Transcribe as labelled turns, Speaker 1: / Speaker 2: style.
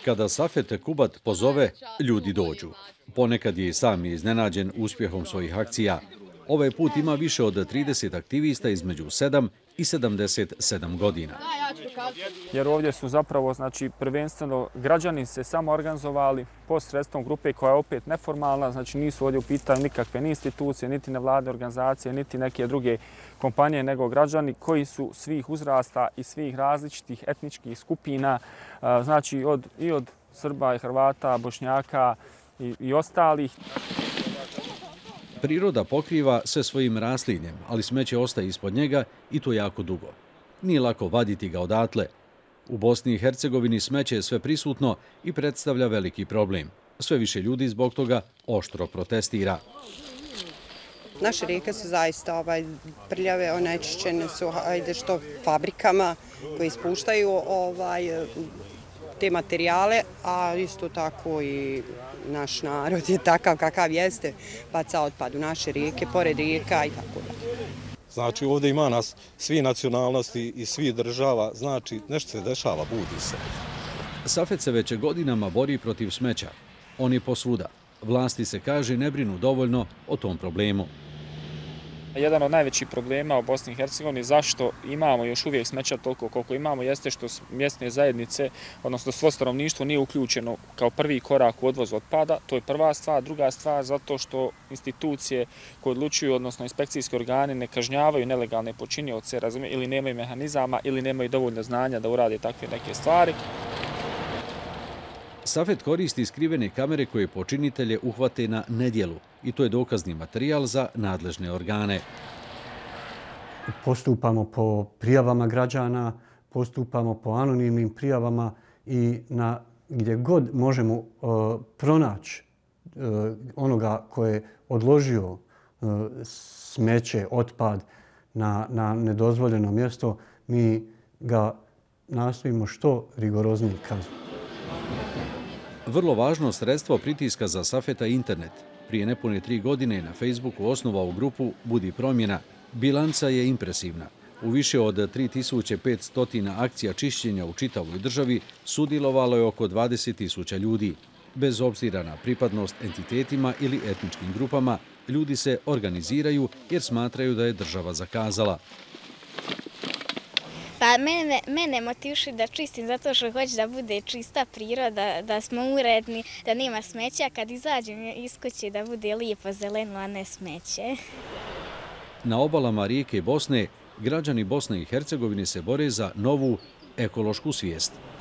Speaker 1: Kada Safet Kubat pozove, ljudi dođu. Ponekad je i sam iznenađen uspjehom svojih akcija. Ovaj put ima više od 30 aktivista između 7 i 77 godina.
Speaker 2: Jer ovdje su zapravo, prvenstveno građani se samo organizovali posredstvom grupe koja je opet neformalna, znači nisu ovdje u pitanju nikakve ni institucije, niti nevladine organizacije, niti neke druge kompanije, nego građani koji su svih uzrasta i svih različitih etničkih skupina, znači i od Srba i Hrvata, Bošnjaka i ostalih.
Speaker 1: Priroda pokriva sve svojim raslinjem, ali smeće ostaje ispod njega i to jako dugo. Nije lako vaditi ga odatle. U Bosni i Hercegovini smeće je sve prisutno i predstavlja veliki problem. Sve više ljudi zbog toga oštro protestira.
Speaker 3: Naše rijeke su zaista prljave, onečišćene su što fabrikama koji ispuštaju te materijale, a isto tako i naš narod je takav kakav jeste, baca otpad u naše rijeke, pored rijeka i tako dalje.
Speaker 4: Znači ovdje ima nas svi nacionalnosti i svi država, znači nešto se dešava, budi se.
Speaker 1: Safet se već godinama bori protiv smeća. On je posvuda. Vlasti se kaže ne brinu dovoljno o tom problemu.
Speaker 2: Jedan od najvećih problema u Bosni i Hercegovini zašto imamo još uvijek smeća toliko koliko imamo jeste što mjesne zajednice, odnosno svo stanovništvo nije uključeno kao prvi korak u odvoz otpada. To je prva stvar. Druga stvar zato što institucije koje odlučuju, odnosno inspekcijski organi, ne kažnjavaju nelegalne počinioce, ili nemaju mehanizama ili nemaju dovoljno znanja da urade takve neke stvari.
Speaker 1: Safet koristi skrivene kamere koje počinitelje uhvate na nedjelu i to je dokazni materijal za nadležne organe.
Speaker 5: Postupamo po prijavama građana, postupamo po anonimnim prijavama i gdje god možemo pronaći onoga ko je odložio smeće, otpad na nedozvoljeno mjesto, mi ga nastojimo što rigoroznije kazniti.
Speaker 1: Vrlo važno sredstvo pritiska za Safeta je internet. Prije nepune 3 godine na Facebooku osnovao grupu Budi promjena. Bilanca je impresivna. U više od 3500 akcija čišćenja u čitavoj državi sudjelovalo je oko 20.000 ljudi. Bez obzira na pripadnost entitetima ili etničkim grupama, ljudi se organiziraju jer smatraju da je država zakazala.
Speaker 6: Pa mene motiviše da čistim zato što hoću da bude čista priroda, da smo uredni, da nema smeća. Kad izađem iz kuće da bude lijepo zeleno, a ne smeće.
Speaker 1: Na obalama rijeke Bosne, građani Bosne i Hercegovine se bore za novu ekološku svijest.